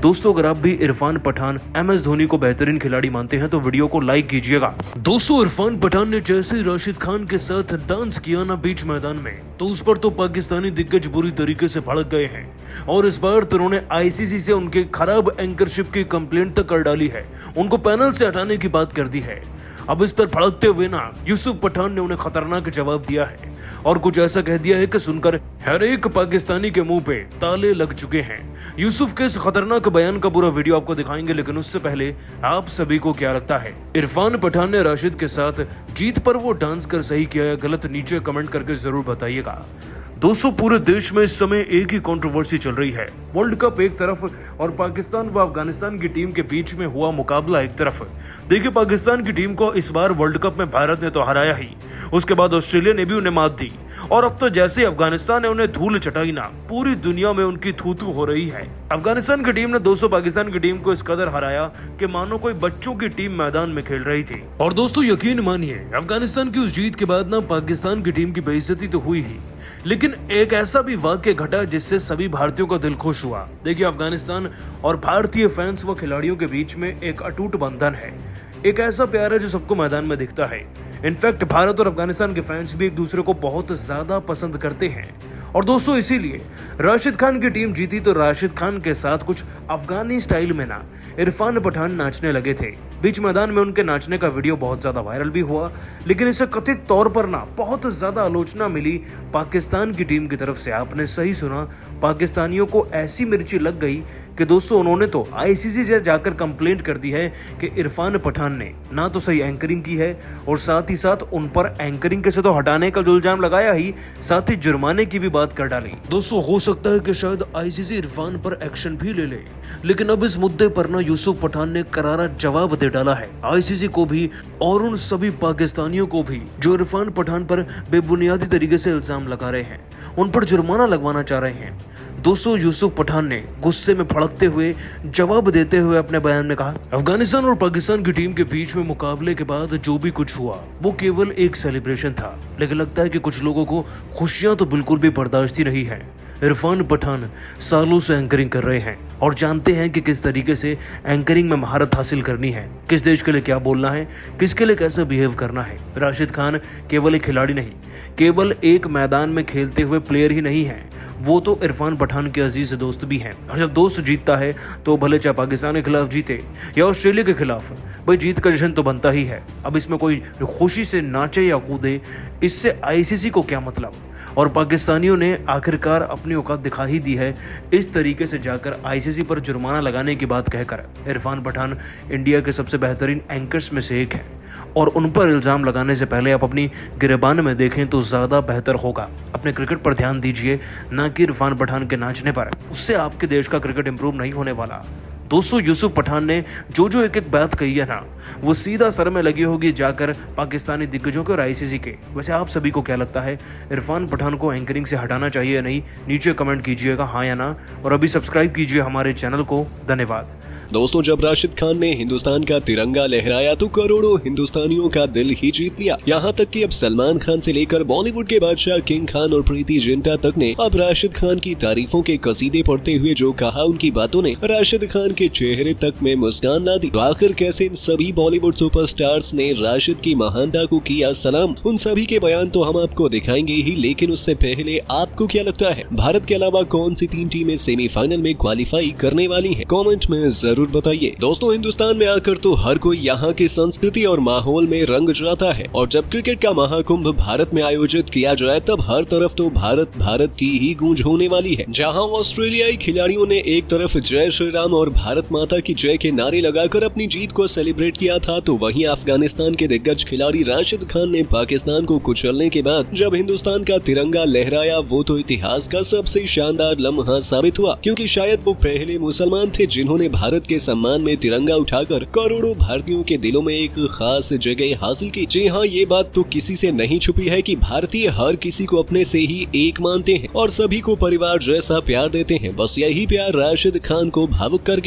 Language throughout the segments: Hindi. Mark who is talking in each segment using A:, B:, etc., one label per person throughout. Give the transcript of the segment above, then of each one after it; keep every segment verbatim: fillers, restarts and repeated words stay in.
A: दोस्तों अगर आप भी इरफान पठान एम एस धोनी को बेहतरीन खिलाड़ी मानते हैं तो वीडियो को लाइक कीजिएगा। दोस्तों इरफान पठान ने जैसे राशिद खान के साथ डांस किया ना बीच मैदान में, तो उस पर तो पाकिस्तानी दिग्गज बुरी तरीके से भड़क गए हैं और इस बार तो उन्होंने आई सी सी से उनके खराब एंकरशिप की कंप्लेंट तक कर डाली है, उनको पैनल से हटाने की बात कर दी है। अब इस पर भड़कते हुए ना यूसुफ पठान ने उन्हें खतरनाक जवाब दिया है और कुछ ऐसा कह दिया है कि सुनकर हर एक पाकिस्तानी के मुंह पे ताले लग चुके हैं। यूसुफ के इस खतरनाक बयान का पूरा वीडियो आपको दिखाएंगे, लेकिन उससे पहले आप सभी को क्या लगता है, इरफान पठान ने राशिद के साथ जीत पर वो डांस कर सही किया या गलत? नीचे कमेंट करके जरूर बताइएगा। दोस्तों पूरे देश में इस समय एक ही कंट्रोवर्सी चल रही है, वर्ल्ड कप एक तरफ और पाकिस्तान व अफगानिस्तान की टीम के बीच में हुआ मुकाबला एक तरफ। देखिए पाकिस्तान की टीम को इस बार वर्ल्ड कप में भारत ने तो हराया ही, उसके बाद ऑस्ट्रेलिया ने भी उन्हें मात दी और अब तो जैसे अफगानिस्तान ने उन्हें धूल चटाई ना, पूरी दुनिया में उनकी थू थू हो रही है। अफगानिस्तान की टीम ने दोस्तों पाकिस्तान की टीम को इस कदर हराया कि मानो कोई बच्चों की टीम मैदान में खेल रही थी। और दोस्तों यकीन मानिए अफगानिस्तान की उस जीत के बाद ना पाकिस्तान की टीम की बेइज्जती तो हुई ही, लेकिन एक ऐसा भी वाक्य घटा जिससे सभी भारतीयों का दिल खुश हुआ। देखिए अफगानिस्तान और भारतीय फैंस व खिलाड़ियों के बीच में एक अटूट बंधन है, एक ऐसा प्यार है जो सबको मैदान में दिखता है। इनफैक्ट भारत और अफगानिस्तान के फैंस भी एक दूसरे को बहुत ज्यादा पसंद करते हैं और दोस्तों इसीलिए राशिद खान की टीम जीती तो राशिद खान के साथ कुछ अफगानी स्टाइल में ना इरफान पठान नाचने लगे थे। बीच मैदान में उनके नाचने का वीडियो बहुत ज्यादा वायरल भी हुआ, लेकिन इसे कथित तौर पर ना बहुत ज्यादा आलोचना मिली पाकिस्तान की टीम की तरफ से। आपने सही सुना, पाकिस्तानियों को ऐसी मिर्ची लग गई कि दोस्तों उन्होंने तो आई सी सी से जाकर कंप्लेंट कर दी है कि इरफान पठान ने ना तो सही एंकरिंग की है और साथ ही साथ उन पर एंकरिंग के से तो हटाने का जो इल्जाम लगाया ही, साथ ही जुर्माने की भी बात कर डाली। दोस्तों हो सकता है कि शायद आई सी सी इरफान पर एक्शन भी ले ले, लेकिन अब इस मुद्दे पर ना यूसुफ पठान ने करारा जवाब दे डाला है आई सी सी को भी और उन सभी पाकिस्तानियों को भी जो इरफान पठान पर बेबुनियादी तरीके से इल्जाम लगा रहे हैं, उन पर जुर्माना लगवाना चाह रहे हैं। दोस्तों यूसुफ पठान ने गुस्से में भड़कते हुए जवाब देते हुए अपने बयान में कहा, अफगानिस्तान और पाकिस्तान की टीम के बीच में मुकाबले के बाद जो भी कुछ हुआ वो केवल एक सेलिब्रेशन था, लेकिन लगता है कि कुछ लोगों को खुशियां तो बिल्कुल भी बर्दाश्त ही नहीं है। इरफान पठान सालों से एंकरिंग कर रहे हैं और जानते हैं कि किस तरीके से एंकरिंग में महारत हासिल करनी है, किस देश के लिए क्या बोलना है, किसके लिए कैसे बिहेव करना है। राशिद खान केवल एक खिलाड़ी नहीं, केवल एक मैदान में खेलते हुए प्लेयर ही नहीं है, वो तो इरफान पठान के अजीज दोस्त भी हैं। और जब दोस्त जीतता है तो भले चाहे पाकिस्तान के खिलाफ जीते या ऑस्ट्रेलिया के खिलाफ, भाई जीत का जश्न तो बनता ही है। अब इसमें कोई खुशी से नाचे या कूदे, इससे आई सी सी को क्या मतलब। और पाकिस्तानियों ने आखिरकार अपनी औकात दिखा ही दी है, इस तरीके से जाकर आई सी सी पर जुर्माना लगाने की बात कहकर। इरफान पठान इंडिया के सबसे बेहतरीन एंकर्स में से एक है और उन पर इल्ज़ाम लगाने से पहले आप अपनी गिरबान में देखें तो ज़्यादा बेहतर होगा। अपने क्रिकेट पर ध्यान दीजिए, ना कि इरफान पठान के नाचने पर। उससे आपके देश का क्रिकेट इंप्रूव नहीं होने वाला। दोस्तों यूसुफ पठान ने जो जो एक एक बात कही है ना, वो सीधा सर में लगी होगी जाकर पाकिस्तानी दिग्गजों के और आई सी सी के। वैसे आप सभी को क्या लगता है, इरफान पठान को एंकरिंग से हटाना चाहिए या नहीं? नीचे कमेंट कीजिएगा हाँ या ना, और अभी सब्सक्राइब कीजिए हमारे चैनल को। धन्यवाद।
B: दोस्तों जब राशिद खान ने हिंदुस्तान का तिरंगा लहराया तो करोड़ों हिंदुस्तानियों का दिल ही जीत लिया। यहाँ तक कि अब सलमान खान से लेकर बॉलीवुड के बादशाह किंग खान और प्रीति जिंटा तक ने अब राशिद खान की तारीफों के कसीदे पढ़ते हुए जो कहा, उनकी बातों ने राशिद खान के चेहरे तक में मुस्कान ला दी। तो आखिर कैसे इन सभी बॉलीवुड सुपरस्टार्स ने राशिद की महानता को किया सलाम, उन सभी के बयान तो हम आपको दिखाएंगे ही, लेकिन उससे पहले आपको क्या लगता है, भारत के अलावा कौन सी तीन टीमें सेमीफाइनल में क्वालिफाई करने वाली है? कॉमेंट में जरूर बताइए। दोस्तों हिंदुस्तान में आकर तो हर कोई यहाँ की संस्कृति और माहौल में रंग जाता है और जब क्रिकेट का महाकुंभ भारत में आयोजित किया जाए तब हर तरफ तो भारत भारत की ही गूंज होने वाली है। जहाँ ऑस्ट्रेलियाई खिलाड़ियों ने एक तरफ जय श्री राम और भारत माता की जय के नारे लगाकर अपनी जीत को सेलिब्रेट किया था, तो वहीं अफगानिस्तान के दिग्गज खिलाड़ी राशिद खान ने पाकिस्तान को कुचलने के बाद जब हिंदुस्तान का तिरंगा लहराया, वो तो इतिहास का सबसे शानदार लम्हा साबित हुआ, क्योंकि शायद वो पहले मुसलमान थे जिन्होंने भारत के सम्मान में तिरंगा उठाकर करोड़ों भारतीयों के दिलों में एक खास जगह हासिल की। जी हाँ, ये बात तो किसी से नहीं छुपी है कि भारतीय हर किसी को अपने से ही एक मानते हैं और सभी को परिवार जैसा प्यार देते हैं। बस यही प्यार राशिद खान को भावुक कर गया।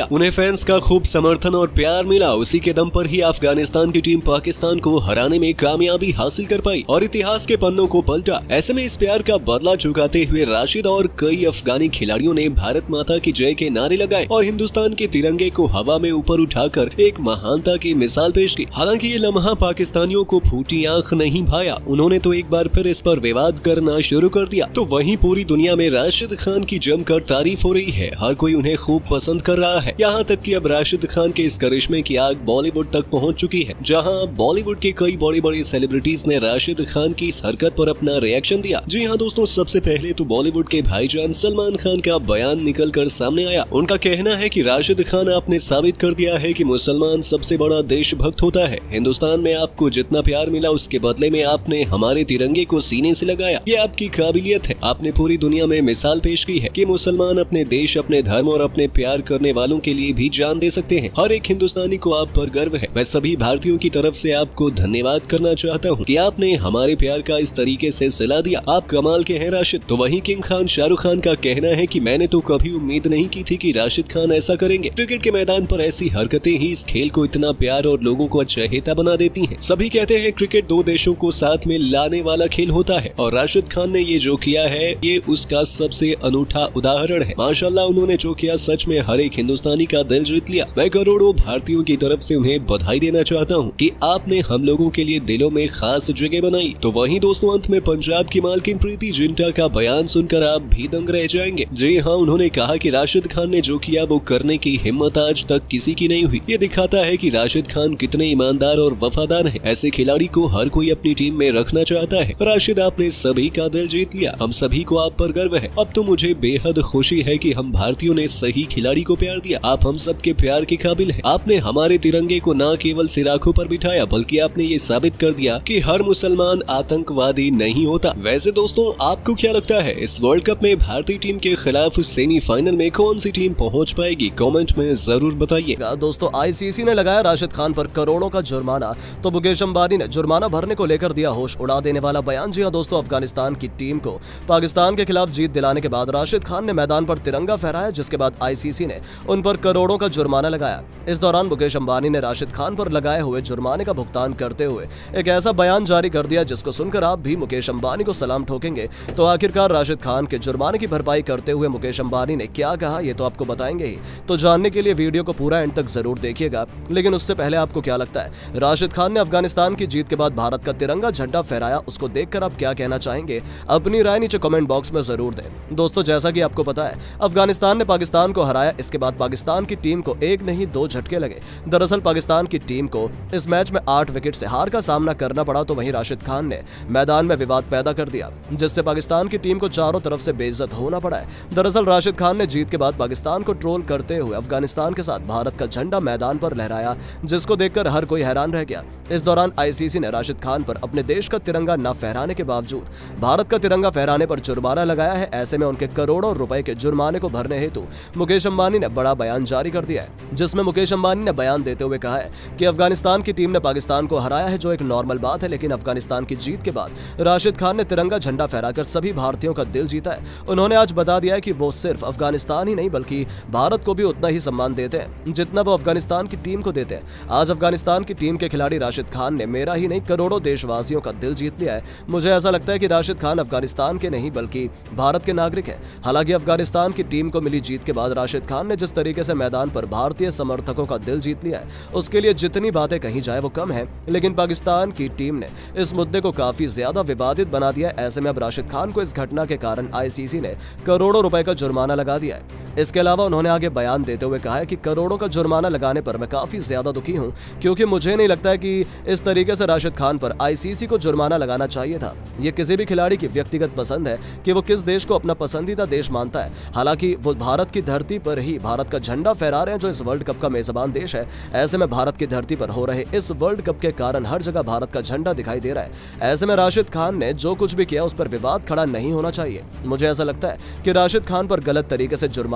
B: किया। उन्हें फैंस का खूब समर्थन और प्यार मिला। उसी के दम पर ही अफगानिस्तान की टीम पाकिस्तान को हराने में कामयाबी हासिल कर पाई और इतिहास के पन्नों को पलटा। ऐसे में इस प्यार का बदला चुकाते हुए राशिद और कई अफगानी खिलाड़ियों ने भारत माता की जय के नारे लगाए और हिंदुस्तान के तिरंगे को हवा में ऊपर उठाकर एक महानता की मिसाल पेश की। हालांकि ये लम्हा पाकिस्तानियों को फूटी आंख नहीं भाया। उन्होंने तो एक बार फिर इस पर विवाद करना शुरू कर दिया। तो वहीं पूरी दुनिया में राशिद खान की जमकर तारीफ हो रही है। हर कोई उन्हें खूब पसंद कर रहा है। यहाँ तक कि अब राशिद खान के इस करिश्मे की आग बॉलीवुड तक पहुँच चुकी है, जहाँ बॉलीवुड के कई बड़े बड़े सेलिब्रिटीज ने राशिद खान की इस हरकत पर अपना रिएक्शन दिया। जी हाँ दोस्तों, सबसे पहले तो बॉलीवुड के भाईजान सलमान खान का बयान निकल कर सामने आया। उनका कहना है कि राशिद खान, आपने साबित कर दिया है कि मुसलमान सबसे बड़ा देशभक्त होता है। हिंदुस्तान में आपको जितना प्यार मिला उसके बदले में आपने हमारे तिरंगे को सीने से लगाया। ये आपकी काबिलियत है। आपने पूरी दुनिया में मिसाल पेश की है कि मुसलमान अपने देश, अपने धर्म और अपने प्यार करने वालों के लिए भी जान दे सकते हैं। हर एक हिंदुस्तानी को आप पर गर्व है। मैं सभी भारतीयों की तरफ से आपको धन्यवाद करना चाहता हूँ कि आपने हमारे प्यार का इस तरीके से सिला दिया। आप कमाल के हैं राशिद। तो वहीं किंग खान शाहरुख खान का कहना है कि मैंने तो कभी उम्मीद नहीं की थी कि राशिद खान ऐसा करेंगे। क्रिकेट के मैदान पर ऐसी हरकतें ही इस खेल को इतना प्यार और लोगों को चहेता बना देती हैं। सभी कहते हैं क्रिकेट दो देशों को साथ में लाने वाला खेल होता है और राशिद खान ने ये जो किया है ये उसका सबसे अनूठा उदाहरण है। माशाल्लाह, उन्होंने जो किया सच में हर एक हिंदुस्तानी का दिल जीत लिया। मैं करोड़ों भारतीयों की तरफ से उन्हें बधाई देना चाहता हूँ कि आपने हम लोगों के लिए दिलों में खास जगह बनाई। तो वहीं दोस्तों, अंत में पंजाब की मालकिन प्रीति जिंटा का बयान सुनकर आप भी दंग रह जाएंगे। जी हाँ, उन्होंने कहा कि राशिद खान ने जो किया वो करने की हिम्मत आज तक किसी की नहीं हुई। ये दिखाता है कि राशिद खान कितने ईमानदार और वफादार हैं। ऐसे खिलाड़ी को हर कोई अपनी टीम में रखना चाहता है। राशिद, आपने सभी का दिल जीत लिया। हम सभी को आप पर गर्व है। अब तो मुझे बेहद खुशी है कि हम भारतीयों ने सही खिलाड़ी को प्यार दिया। आप हम सब के प्यार के काबिल हैं। आपने हमारे तिरंगे को न केवल सिर आंखों पर बिठाया बल्कि आपने ये साबित कर दिया कि हर मुसलमान आतंकवादी नहीं होता। वैसे दोस्तों, आपको क्या लगता है इस वर्ल्ड कप में भारतीय टीम के खिलाफ सेमीफाइनल में कौन सी टीम पहुंच पाएगी? कमेंट में जरूर बताइए।
C: दोस्तों, आईसीसी ने लगाया राशिद खान पर करोड़ों का जुर्माना, तो मुकेश अंबानी ने जुर्माना भरने को लेकर दिया होश उड़ा देने वाला बयान। जी हां दोस्तों, अफगानिस्तान की टीम को पाकिस्तान के खिलाफ जीत दिलाने के बाद राशिद खान ने मैदान पर तिरंगा फहराया, जिसके बाद आईसीसी ने उन पर करोड़ों का जुर्माना लगाया। इस दौरान मुकेश अंबानी ने राशिद खान पर लगाए हुए जुर्माने का भुगतान करते हुए एक ऐसा बयान जारी कर दिया जिसको सुनकर आप भी मुकेश अंबानी को सलाम ठोकेंगे। तो आखिरकार राशिद खान के जुर्माने की भरपाई करते हुए मुकेश अंबानी ने क्या कहा, ये तो आपको बताएंगे ही। तो जानने के लिए वीडियो को पूरा एंड तक जरूर देखिएगा। लेकिन उससे पहले आपको क्या लगता है, राशिद खान ने अफगानिस्तान की जीत के बाद भारत का तिरंगा झंडा फहराया, उसको देखकर आप क्या कहना चाहेंगे? अपनी राय नीचे कमेंट बॉक्स में जरूर दें। दोस्तों, जैसा कि आपको पता है, अफगानिस्तान ने पाकिस्तान को हराया। इसके बाद पाकिस्तान की टीम को एक नहीं दो झटके लगे। दरअसल पाकिस्तान की टीम को इस मैच में आठ विकेट से हार का सामना करना पड़ा। तो वहीं राशिद खान ने मैदान में विवाद पैदा कर दिया, जिससे पाकिस्तान की टीम को चारों तरफ से बेइज्जत होना पड़ा है। दरअसल राशिद खान ने जीत के बाद पाकिस्तान को ट्रोल करते हुए अफगानिस्तान के साथ भारत का झंडा मैदान पर लहराया, जिसको देखकर हर कोई हैरान रह गया। इस दौरान आईसीसी ने राशिद खान पर अपने देश का तिरंगा न फहराने के बावजूद भारत का तिरंगा फहराने पर जुर्माना लगाया है। ऐसे में उनके करोड़ों रुपए के जुर्माने को भरने हेतु मुकेश अंबानी ने बड़ा बयान जारी कर दिया है, जिसमें मुकेश अंबानी ने बयान देते हुए कहा है कि अफगानिस्तान की टीम ने पाकिस्तान को हराया है, जो एक नॉर्मल बात है, लेकिन अफगानिस्तान की जीत के बाद राशिद खान ने तिरंगा झंडा फहराकर सभी भारतीयों का दिल जीता है। उन्होंने आज बता दिया है कि वो सिर्फ अफगानिस्तान ही नहीं बल्कि भारत को भी उतना ही सम्मान देते हैं जितना वो अफगानिस्तान की टीम को देते हैं। आज अफगानिस्तान की टीम के खिलाड़ी राशिद खान ने मेरा ही नहीं करोड़ों देशवासियों का दिल जीत लिया है। मुझे ऐसा लगता है कि राशिद खान अफगानिस्तान के नहीं बल्कि भारत के नागरिक हैं। हालांकि अफगानिस्तान की टीम को मिली जीत के बाद राशिद खान ने जिस तरीके से मैदान पर भारतीय समर्थकों का दिल जीत लिया है, उसके लिए जितनी बातें कही जाए वो कम है। लेकिन पाकिस्तान की टीम ने इस मुद्दे को काफी ज्यादा विवादित बना दिया है। ऐसे में अब राशिद खान को इस घटना के कारण आईसीसी ने करोड़ों रुपए का जुर्माना लगा दिया है। इसके अलावा उन्होंने आगे बयान देते हुए कहा है कि करोड़ों का जुर्माना लगाने पर मैं काफी ज्यादा दुखी हूं, क्योंकि मुझे नहीं लगता है कि इस तरीके से राशिद खान पर आईसीसी को जुर्माना लगाना चाहिए था। ये किसी भी खिलाड़ी की व्यक्तिगत पसंद है कि वो किस देश को अपना पसंदीदा देश मानता है। हालांकि वो भारत की धरती पर ही भारत का झंडा फहरा रहे हैं, जो इस वर्ल्ड कप का मेजबान देश है। ऐसे में भारत की धरती पर हो रहे इस वर्ल्ड कप के कारण हर जगह भारत का झंडा दिखाई दे रहा है। ऐसे में राशिद खान ने जो कुछ भी किया उस पर विवाद खड़ा नहीं होना चाहिए। मुझे ऐसा लगता है कि राशिद खान पर गलत तरीके से जुर्माना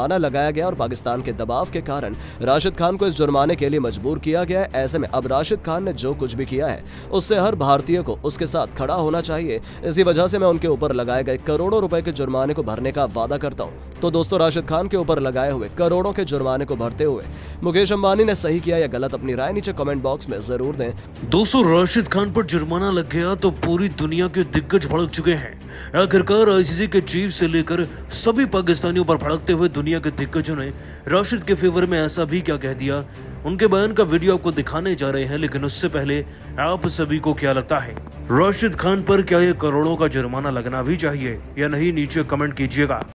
C: जुर्माना लगाया गया और पाकिस्तान के दबाव के कारण राशिद खान को इस जुर्माने के लिए मजबूर किया गया है। ऐसे में अब राशिद खान ने जो कुछ भी किया है उससे हर भारतीय को उसके साथ खड़ा होना चाहिए। इसी वजह से मैं उनके ऊपर लगाए गए करोड़ों रुपए के जुर्माने को भरने का वादा करता हूं। तो दोस्तों, राशिद खान के ऊपर लगाए हुए करोड़ों के जुर्माने को भरते हुए मुकेश अंबानी ने सही किया या गलत, अपनी राय नीचे कमेंट बॉक्स में जरूर दें।
A: दोस्तों, राशिद खान पर जुर्माना लग गया तो पूरी दुनिया के दिग्गज भड़क चुके हैं। आखिरकार आईसीसी के चीफ से लेकर सभी पाकिस्तानियों पर भड़कते हुए दुनिया के दिग्गजों ने राशिद के फेवर में ऐसा भी क्या कह दिया। उनके बयान का वीडियो आपको दिखाने जा रहे हैं, लेकिन उससे पहले आप सभी को क्या लगता है, राशिद खान पर क्या ये करोड़ों का जुर्माना लगना भी चाहिए या नहीं, नीचे कमेंट कीजिएगा।